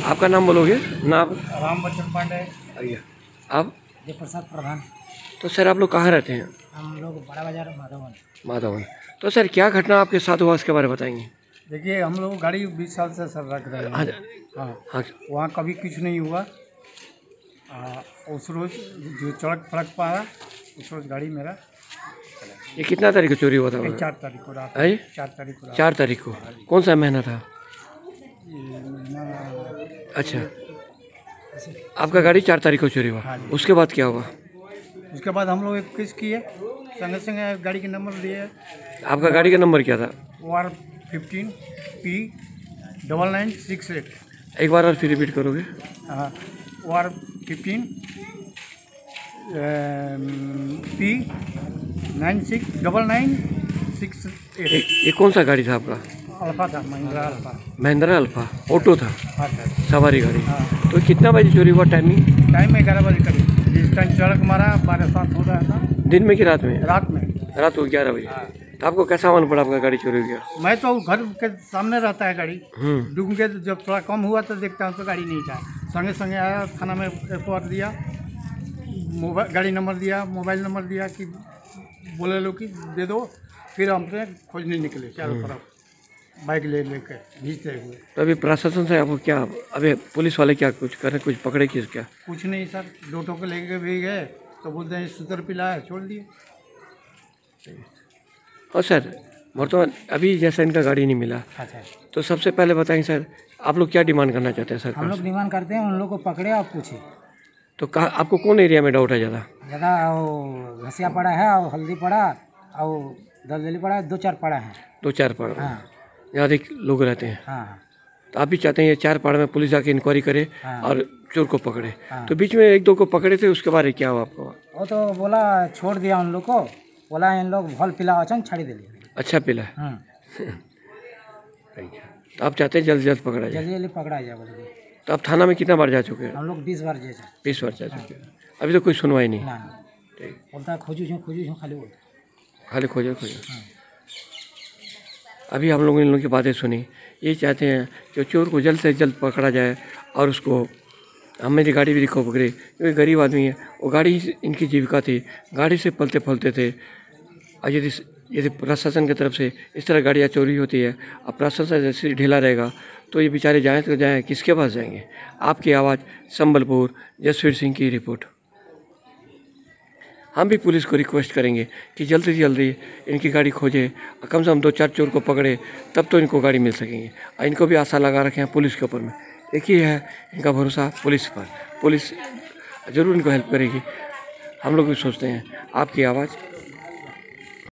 आपका नाम बोलोगे? नाम? राम बच्चन पांडे। भैया आप? प्रसाद प्रधान। तो सर आप लोग कहाँ रहते हैं? हम लोग बड़ा बाजार माधवन। माधवन। तो सर क्या घटना आपके साथ हुआ इसके बारे में बताएंगे? देखिए हम लोग गाड़ी 20 साल से सर रख रहे हाँ हैं। हाँ हाँ। वहाँ कभी कुछ नहीं हुआ। उस रोज जो सड़क फड़क पाया उस रोज गाड़ी मेरा ये कितना तारीख को चोरी हुआ था? 4 तारीख को रात। है? 4 तारीख को रात। 4 तारीख को। कौन सा महीना था? अच्छा, आपका गाड़ी 4 तारीख को चोरी हुआ। हाँ जी। उसके बाद क्या हुआ? उसके बाद हम लोग एक केस किए, संगे संगे गाड़ी के नंबर लिए। आपका गाड़ी का नंबर क्या था? OR15P9968। एक बार और फिर रिपीट करोगे? हाँ OR15P969968। ये कौन सा गाड़ी था आपका? अल्फा था, Mahindra alpha. Mahindra alpha auto था? हाँ सर। सवारी गाड़ी। हाँ तो कितना बजे चोरी हुआ? टाइमिंग? टाइम 11 बजे करीब। जिस टाइम सड़क मारा 12-7 हो रहा था। दिन में कि रात में? रात में। रात को 11 बजे। हाँ। तो आपको कैसा मालूम पड़ा आपका गाड़ी चोरी हो गया? मैं तो घर के सामने रहता है गाड़ी। डूब के जब थोड़ा कम हुआ तो देखता हूँ तो गाड़ी नहीं था। संगे संगे आया, थाना में FIR दिया, मोबाइल गाड़ी नंबर दिया, मोबाइल नंबर दिया कि बोले लो कि दे दो। फिर हमसे खोजने निकले चारों तरफ बाइक ले लेकर भीजते हुए। तो अभी प्रशासन से आपको क्या, अभी पुलिस वाले क्या कुछ कर रहे, कुछ पकड़े किस क्या? कुछ नहीं सर, 2 ठोके लेके भी गए तो बोलते हैं सूत्र पिला है, छोड़ दिए। और सर वर्तमान अभी जैसा इनका गाड़ी नहीं मिला, अच्छा, तो सबसे पहले बताएं सर आप लोग क्या डिमांड करना चाहते हैं सरकार हम लोग से? डिमांड करते हैं उन लोग को पकड़े और पूछे। तो कहाँ आपको कौन एरिया में डाउट है ज़्यादा? ज़्यादा वो घसिया पड़ा है और हल्दी पड़ा और दलदली पड़ा है, 2-4 पड़ा है। 2-4 पाड़ में हाँ यहाँ अधिक लोग रहते हैं। हाँ तो आप भी चाहते हैं ये 4 पाड़ में पुलिस जाके इंक्वायरी करे हाँ। और चोर को पकड़े। हाँ। तो बीच में 1-2 को पकड़े थे, उसके बाद क्या हुआ आपको? वो तो बोला छोड़ दिया उन लोग को, बोला इन लोग भल पिला अचानक छाड़ी दे दिया। अच्छा पिला है। तो आप चाहते हैं जल्द से जल्द पकड़ा जाए? जल्दी जल्दी पकड़ा जाए बोले। तो आप थाना में कितना बार जा चुके हैं? हम लोग 20 बार जैसे 20 बार जा चुके हैं, अभी तो कोई सुनवाई नहीं? ना ठीक, बोलता है खोजू खाली बोलता। खाली खोजो खोजो। अभी हम लोगों ने इन लोगों की बातें सुनी, ये चाहते हैं कि चोर को जल्द से जल्द पकड़ा जाए और उसको, हम मेरी गाड़ी भी दिखो पकड़े, क्योंकि गरीब आदमी है, वो गाड़ी ही इनकी जीविका थी, गाड़ी से पलते फलते थे। और यदि प्रशासन की तरफ से इस तरह गाड़ियाँ चोरी होती है और प्रशासन जैसे ढीला रहेगा तो ये बेचारे जाएँ तो जाएँ, किसके पास जाएंगे? आपकी आवाज़, संबलपुर, जसवीर सिंह की रिपोर्ट। हम भी पुलिस को रिक्वेस्ट करेंगे कि जल्दी से जल्दी इनकी गाड़ी खोजे, कम से कम 2-4 चोर को पकड़े, तब तो इनको गाड़ी मिल सकेंगे। और इनको भी आशा लगा रखे हैं पुलिस के ऊपर में, एक ही है इनका भरोसा पुलिस पर। पुलिस ज़रूर इनको हेल्प करेगी, हम लोग भी सोचते हैं। आपकी आवाज़,